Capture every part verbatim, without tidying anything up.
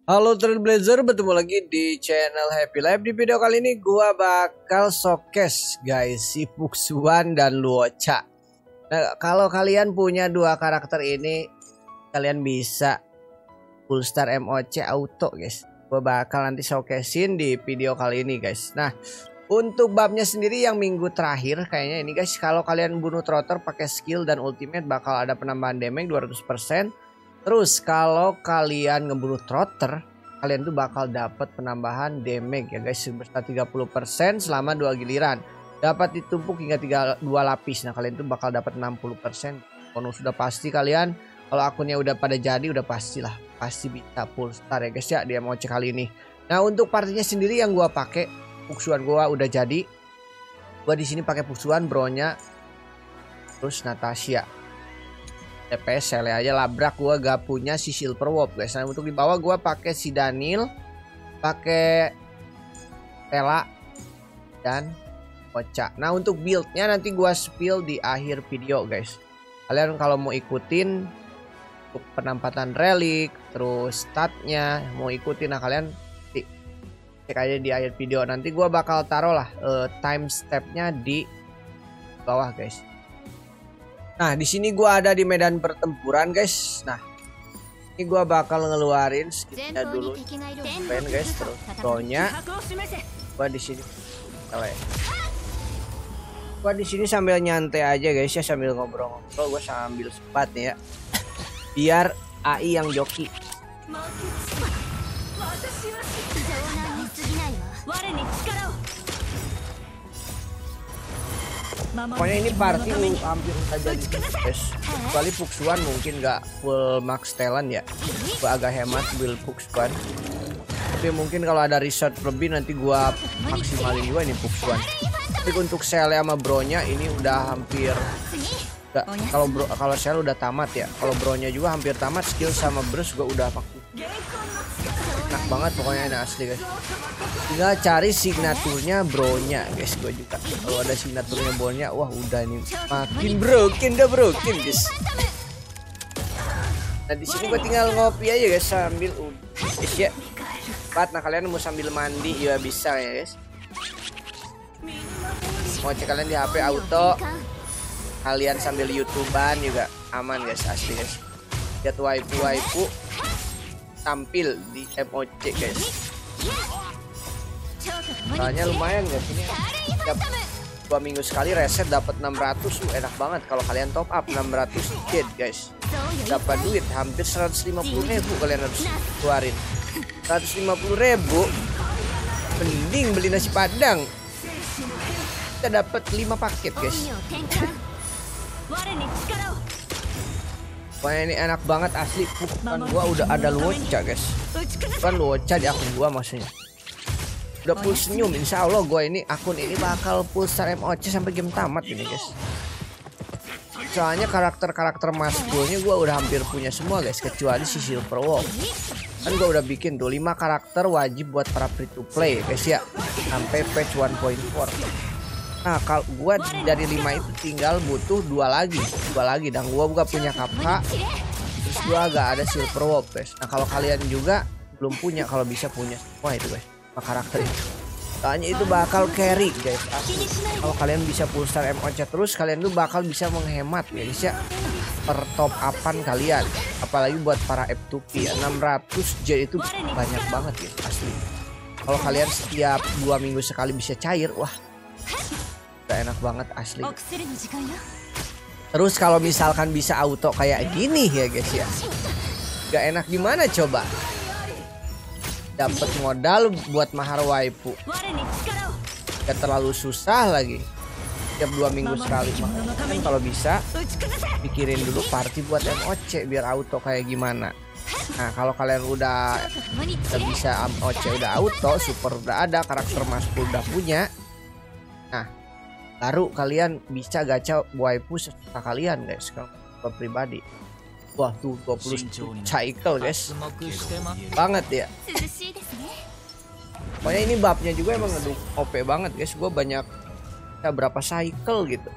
Halo Trailblazer, bertemu lagi di channel Happy Life. Di video kali ini gua bakal showcase guys si Fuxuan dan Luocha. Nah, kalau kalian punya dua karakter ini, kalian bisa full star M O C auto guys. Gua bakal nanti showcasein di video kali ini guys. Nah, untuk babnya sendiri yang minggu terakhir kayaknya ini guys, kalau kalian bunuh trotter pakai skill dan ultimate bakal ada penambahan damage dua ratus persen. Terus kalau kalian ngebunuh trotter, kalian tuh bakal dapat penambahan damage ya guys sebesar tiga puluh persen selama dua giliran. Dapat ditumpuk hingga tiga, dua lapis. Nah, kalian tuh bakal dapat enam puluh persen. Bonus sudah pasti kalian. Kalau akunnya udah pada jadi udah pastilah pasti bisa full star ya guys ya di M O C kali ini. Nah, untuk partinya sendiri yang gua pakai Fuxuan gua udah jadi. Gua di sini pakai Fuxuan, Bronya, terus Natasha. T P S sele aja labrak, gua gak punya si Silver Wolf guys. Nah, untuk di bawah gua pakai si Daniel, pakai Tela dan Ocha. Nah, untuk buildnya nanti gua spill di akhir video guys. Kalian kalau mau ikutin untuk penempatan relik, terus statnya mau ikutin, nah kalian cek aja di akhir video. Nanti gua bakal taruh lah uh, time stepnya di bawah guys. Nah, di sini gua ada di medan pertempuran guys. Nah, ini gua bakal ngeluarin skillnya dulu, pen guys, terus pro-nya. Gua di sini, ya. Gua di sini sambil nyantai aja guys ya, sambil ngobrol-ngobrol. Gua sambil sempat nih ya, biar A I yang joki. Pokoknya ini party hampir saja guys. Kecuali Fuxuan mungkin nggak full max talent ya. Gua agak hemat build Fuxuan. Tapi mungkin kalau ada research lebih nanti gua maksimalin juga ini Fuxuan. Tapi untuk Sele sama Bronya ini udah hampir. Kalau bro, kalau Sele udah tamat ya. Kalau Bronya juga hampir tamat. Skill sama burst gua udah pakai. Enak banget pokoknya, ini asli guys. Tinggal cari signaturnya Bronya guys. Gue juga kalau ada signaturnya Bronya, wah udah ini makin broken, dah broken guys. Nah, di sini gue tinggal ngopi aja guys sambil guys ya. Pat, nah kalian mau sambil mandi ya bisa ya guys. Mau cek kalian di H P auto, kalian sambil YouTubean juga aman guys, asli guys. Lihat waifu-waifu tampil di M O C guys. Soalnya lumayan guys, ini tiap dua minggu sekali reset dapat enam ratus. Uh, enak banget kalau kalian top up enam ratus jet guys. Dapat duit hampir seratus lima puluh ribu kalian harus keluarin. seratus lima puluh ribu mending beli nasi padang. Kita dapat lima paket guys. Pokoknya ini enak banget asli. Kan gua udah ada Luocha guys. Kan Luocha di akun gua maksudnya. Udah full senyum, insya Allah gue ini akun ini bakal full star M O C sampai game tamat ini guys. Soalnya karakter-karakter maskulnya gue udah hampir punya semua guys, kecuali si Silver Wolf. Kan gue udah bikin tuh lima karakter wajib buat para free to play guys ya, sampai patch satu titik empat. Nah, kalau gue dari lima itu tinggal butuh dua lagi, dua lagi dan gue juga punya Kappa. Terus gue agak ada Silver Wolf guys. Nah, kalau kalian juga belum punya, kalau bisa punya semua itu guys, karakter itu. Soalnya itu bakal carry guys. Kalau kalian bisa full star M O C terus, kalian tuh bakal bisa menghemat guys ya per top upan kalian. Apalagi buat para F two P ya, enam ratus J itu banyak banget guys asli. Kalau kalian setiap dua minggu sekali bisa cair, wah udah enak banget asli. Terus kalau misalkan bisa auto kayak gini ya guys ya, gak enak gimana coba? Dapat modal buat mahar waifu, gak terlalu susah lagi. Tiap dua minggu sekali kan kalau bisa pikirin dulu party buat M O C biar auto kayak gimana. Nah, kalau kalian udah udah bisa M O C, udah auto, super udah ada, karakter maskul udah punya, nah baru kalian bisa gacha waifu sesuka kalian guys. Kalau pribadi, wah tuh dua puluh cycle guys, banget ya. Pokoknya ini babnya juga emang ngeduk O P banget guys. Gue banyak ya, berapa cycle gitu.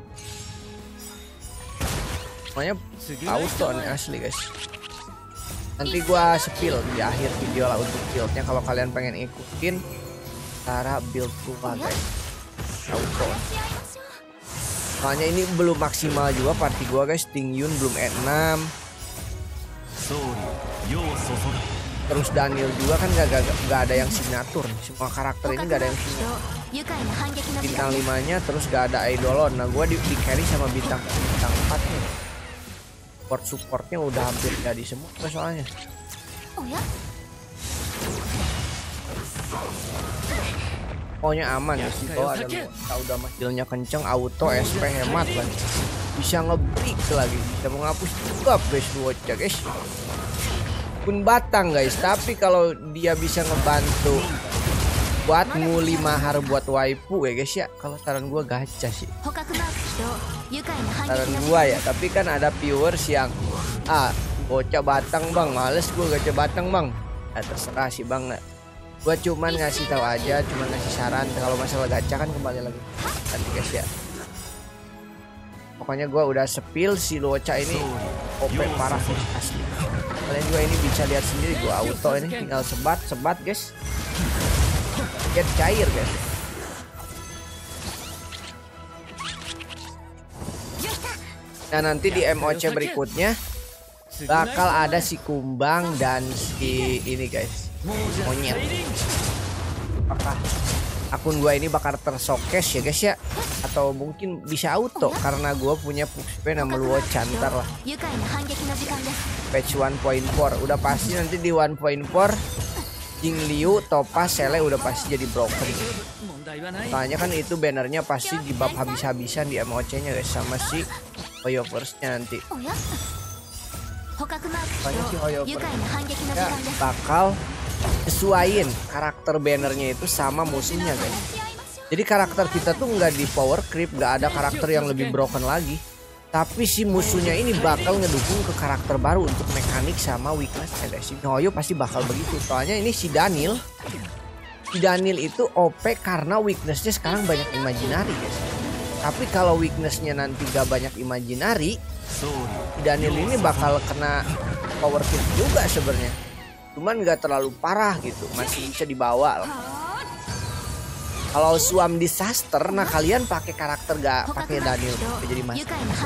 Pokoknya auto nih asli guys. Nanti gua spill di akhir video lah untuk buildnya kalau kalian pengen ikutin cara build gua guys. Auto. Soalnya ini belum maksimal juga party gua guys. Ting Yun belum E enam. Terus Daniel juga kan gak, gak, gak ada yang signatur. Semua karakter ini gak ada yang signatur. Bintang limanya terus gak ada Eidolon. Nah gua di, di carry sama bintang bintang empat nih. Support supportnya udah hampir jadi semua soalnya. Pokoknya aman ya sih kalau ada kita udah hasilnya kenceng, auto S P hemat lagi, bisa ngebreak lagi, bisa menghapus juga guys Luocha guys. Pun batang guys, tapi kalau dia bisa ngebantu buat nguli mahar buat waifu ya guys ya, kalau saran gua gacha sih. Saran gua ya, tapi kan ada viewers yang ah bocah batang bang, males gua gacha batang bang. Nah, terserah sih bang. Gua cuman ngasih tahu aja, cuman ngasih saran. Kalau masalah gacha kan kembali lagi nanti guys ya. Pokoknya gua udah spill si Luocha ini O P parah asli. Kalian juga ini bisa lihat sendiri, gua auto ini tinggal sebat sebat guys. Get cair guys. Nah nanti di M O C berikutnya bakal ada si Kumbang dan si ini guys, monyet. Apakah akun gua ini bakal tersokes ya guys ya, atau mungkin bisa auto karena gua punya pushpe nama Luocha ntar lah. Patch one point four udah pasti nanti di one point four Jing Liu, Topaz, Sele udah pasti jadi broken. Soalnya kan itu bannernya pasti di bab habis-habisan di M O C nya guys, sama si Hoyoverse-nya nanti. Soalnya si Hoyoverse-nya bakal sesuaiin karakter bannernya itu sama musuhnya guys. Jadi karakter kita tuh nggak di power creep, nggak ada karakter yang lebih broken lagi. Tapi si musuhnya ini bakal ngedukung ke karakter baru untuk mekanik sama weakness ya guys. Si Hoyo pasti bakal begitu. Soalnya ini si Daniel. Si Daniel itu O P karena weaknessnya sekarang banyak imaginary guys. Tapi kalau weaknessnya nanti gak banyak imaginary, si Daniel ini bakal kena power creep juga sebenarnya. Cuman gak terlalu parah gitu, masih bisa dibawa lah. Kalau Swam Disaster, nah kalian pakai karakter gak pakai Daniel jadi mas.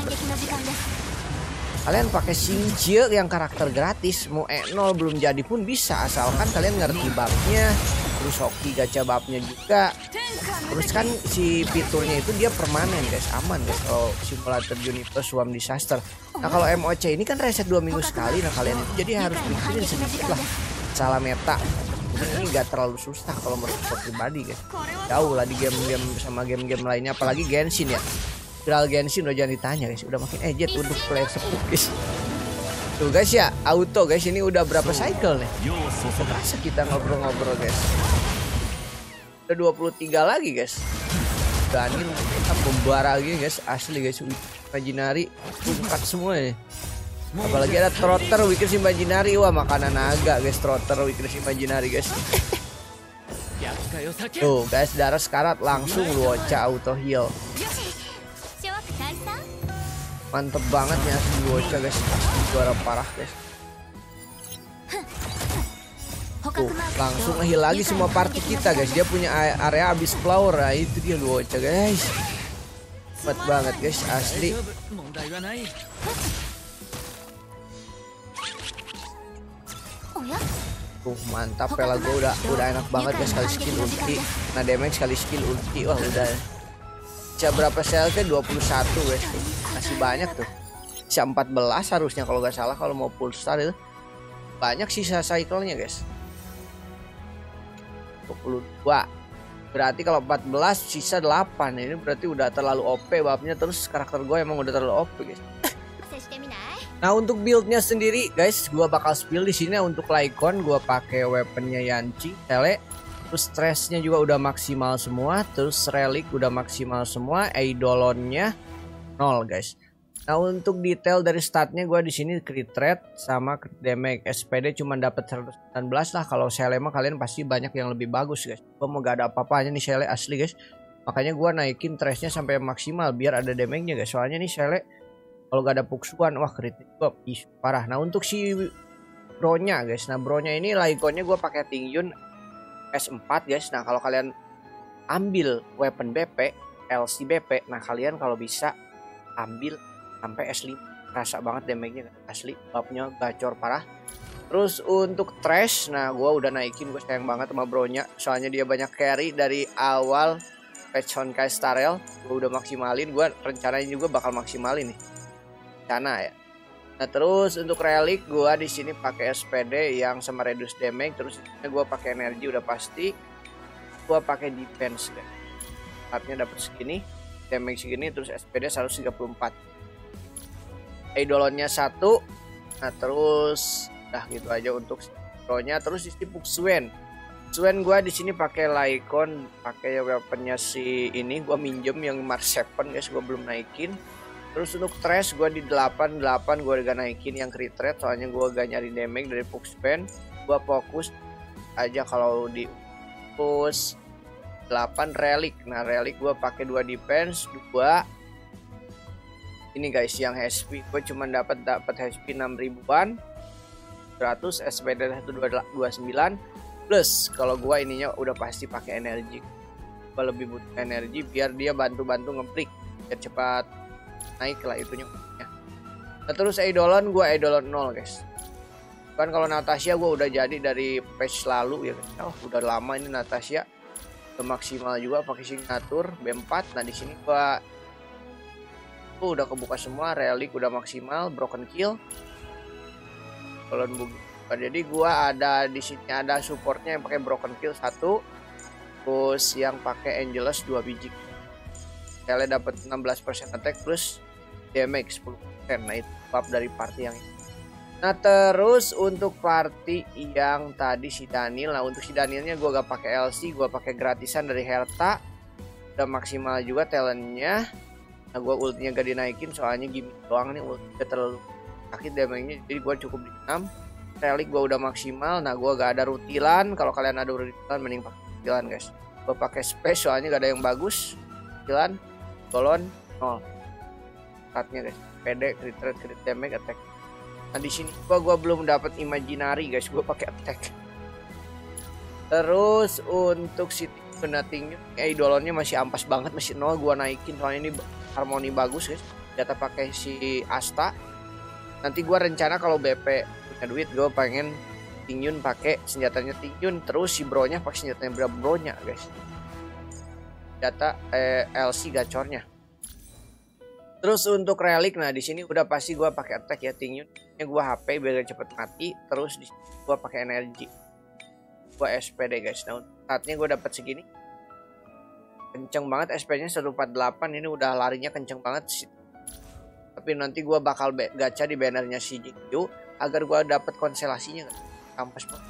Kalian pakai Xingqiu yang karakter gratis, mau E nol belum jadi pun bisa, asalkan kalian ngerti babnya. Terus hoki gacha babnya juga. Terus kan si fiturnya itu dia permanen guys, aman guys kalau simulator Universe Swam Disaster. Nah kalau M O C ini kan reset dua minggu sekali, nah kalian itu jadi harus pikirin sedikit lah salah meta. Ini gak terlalu susah kalau menurut gue pribadi guys. Jauh lah di game-game sama game-game lainnya, apalagi Genshin ya. Viral Genshin udah jangan ditanya guys, udah makin ejet untuk player sepuh guys. Tuh guys ya, auto guys, ini udah berapa cycle nih? Masa kita ngobrol-ngobrol guys. Udah dua puluh tiga lagi guys. Daniel kita membara lagi guys, asli guys. Imaginary ungkat semua nih. Apalagi ada Trotter Weakness Imaginary. Wah makanan naga guys, Trotter Weakness Imaginary guys. Tuh guys, darah sekarat langsung Luocha auto heal. Mantep banget ya si Luocha guys, juara parah guys. Tuh langsung heal lagi semua party kita guys. Dia punya area habis flower, nah, itu dia Luocha guys. Cepet banget guys asli. Tuh mantap, pela gue udah udah enak banget guys, sekali skill ulti. Nah damage sekali skill ulti, wah udah. Bisa berapa sel ke dua puluh satu guys. Masih banyak tuh. Bisa empat belas harusnya kalau nggak salah kalau mau full star itu. Banyak sisa cycle-nya guys. dua puluh dua. Berarti kalau empat belas sisa delapan. Ini berarti udah terlalu O P babnya, terus karakter gue emang udah terlalu O P guys. Nah untuk buildnya sendiri guys, gua bakal spill di sini. Untuk Lycon gua pakai weaponnya Yanchi, Sele. Terus stressnya juga udah maksimal semua. Terus relic udah maksimal semua. Eidolonnya nol guys. Nah untuk detail dari statnya gua di sini crit rate sama damage. S P D cuma dapat seratus sembilan belas lah. Kalau Sele mah kalian pasti banyak yang lebih bagus guys. Gua mau gak ada apa-apanya nih Sele asli guys. Makanya gua naikin stressnya sampai maksimal biar ada damage-nya guys. Soalnya nih Sele kalau gak ada puksuan, wah kritik gue parah. Nah untuk si bronya guys. Nah bronya ini Lyconnya gue pakai Tingyun S empat guys. Nah kalau kalian ambil weapon B P, L C B P, nah kalian kalau bisa ambil sampai S lima. Rasa banget damage-nya asli, buff-nya gacor parah. Terus untuk trash, nah gue udah naikin, gue sayang banget sama bronya. Soalnya dia banyak carry dari awal patch Honkai Star Rail. Gue udah maksimalin, gue rencananya juga bakal maksimalin nih. Rencana ya. Nah terus untuk relic gue di sini pakai S P D yang sama reduce damage. Terus gue pakai energi udah pasti. Gue pakai defense guys. Harapnya dapat segini, damage segini, terus S P D seratus tiga puluh empat. Eidolonnya satu. Nah terus dah gitu aja untuk pro-nya. Terus di sini Puxuen. Puxuen gue di sini pakai Lycon, pakai weaponnya si ini gue minjem yang Mars tujuh guys, gue belum naikin. Terus untuk trash gue di delapan delapan gue gak naikin yang crit rate, soalnya gue gak nyari damage dari Puxuen. Gue fokus aja kalau di push delapan relic. Nah relic gue pakai dua defense, dua ini guys yang H P gue cuma dapat dapat H P enam ribuan, seratus S P D seratus dua puluh sembilan plus. Kalau gua ininya udah pasti pakai energi, gua lebih butuh energi biar dia bantu-bantu ngeplik biar cepat naik lah itunya. Nah terus Eidolon gua Eidolon nol guys. Kan kalau Natasha gua udah jadi dari patch lalu ya guys. Oh udah lama ini Natasha, udah maksimal juga pakai signature B empat. Nah di sini gua oh, udah kebuka semua, relic udah maksimal, broken kill. Kalau jadi gua ada di sini ada supportnya yang pakai broken kill satu, terus yang pakai Angelus dua biji. Kalian dapat enam belas persen attack plus damage sepuluh persen. Nah itu buff dari party yang ini. Nah terus untuk party yang tadi si Daniel, nah untuk si Danielnya gua gak pakai L C, gua pakai gratisan dari Herta. Udah maksimal juga talentnya. Nah gue ultinya gak dinaikin soalnya gimmick doang nih, ulti gak terlalu sakit damage-nya, jadi gue cukup di enam. Relic gue udah maksimal. Nah gue gak ada rutilan, kalau kalian ada rutilan mending pakai rutilan guys. Gue pakai space soalnya gak ada yang bagus. Rutilan, golon, nol. Statnya guys, P D, crit rate, crit damage, attack. Nah di sini gue gua belum dapat imaginary guys, gue pakai attack. Terus untuk si Penatingnya, Eidolonnya masih ampas banget, masih nol. Gua naikin soalnya ini harmoni bagus guys. Data pakai si Asta. Nanti gua rencana kalau B P punya duit, gua pengen Tingyun pakai senjatanya Tingyun, terus si bronya pakai senjatanya bro bronya guys. Data eh, L C gacornya. Terus untuk relic, nah di sini udah pasti gua pakai attack ya Tingyun. Ini gua H P biar cepet mati. Terus di sini gua pakai energi. Gua S P D guys. Nah saatnya gue dapat segini, kenceng banget S P-nya seratus empat puluh delapan. Ini udah larinya kenceng banget sih. Tapi nanti gue bakal gacha di bannernya si Jingyu agar gue dapat konstelasinya. Kampas banget.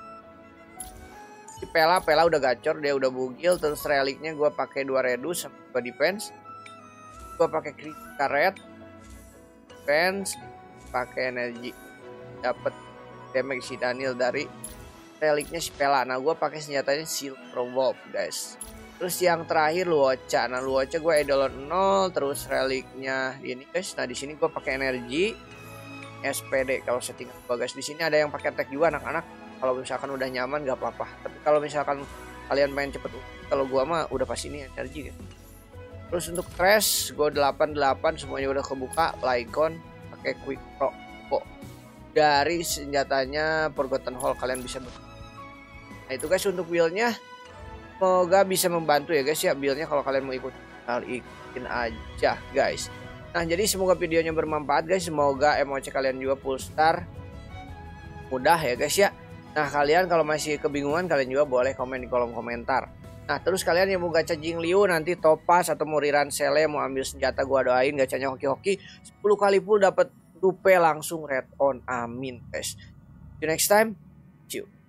Si Pela Pela udah gacor, dia udah bugil. Terus reliknya gue pakai dua reduce sama dua defense. Gue pakai critical red, defense, pakai energi, dapat damage si Daniel dari reliknya si Pela. Nah gue pakai senjatanya Silver Wolf guys. Terus yang terakhir Luocha. Nah Luocha gue Eidolon nol. Terus reliknya ini guys. Nah di sini gue pakai energi S P D kalau settingan gue guys. Di sini ada yang pakai attack juga anak-anak. Kalau misalkan udah nyaman gak apa-apa. Tapi kalau misalkan kalian main cepet, kalau gue mah udah pasti ini energi guys. Terus untuk trash gue delapan delapan semuanya udah kebuka. Lycon pakai quick pro kok. Dari senjatanya Forgotten Hall kalian bisa. Nah itu guys untuk build-nya, semoga bisa membantu ya guys ya build-nya. Kalau kalian mau ikut, kalian ikutin aja guys. Nah jadi semoga videonya bermanfaat guys. Semoga emoji kalian juga full star mudah ya guys ya. Nah kalian kalau masih kebingungan, kalian juga boleh komen di kolom komentar. Nah terus kalian yang mau gacha Jingliu nanti Topaz atau mau Riran Sele, mau ambil senjata, gua doain gacanya hoki-hoki sepuluh kali full dapat dupe langsung red on, amin guys. See you next time, ciao.